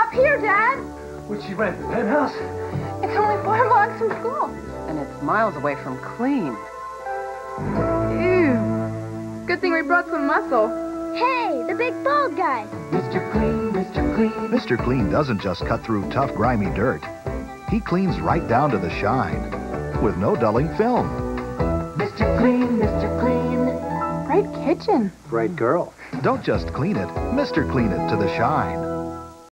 up here, Dad. Where'd she rent? The penthouse? It's only 4 blocks from school. And it's miles away from clean. Ew. Good thing we brought some muscle. Hey, the big bald guy. Mr. Clean, Mr. Clean. Mr. Clean doesn't just cut through tough, grimy dirt. He cleans right down to the shine with no dulling film. Mr. Clean, Mr. Clean. Bright kitchen. Bright girl. Don't just clean it, Mr. Clean it to the shine.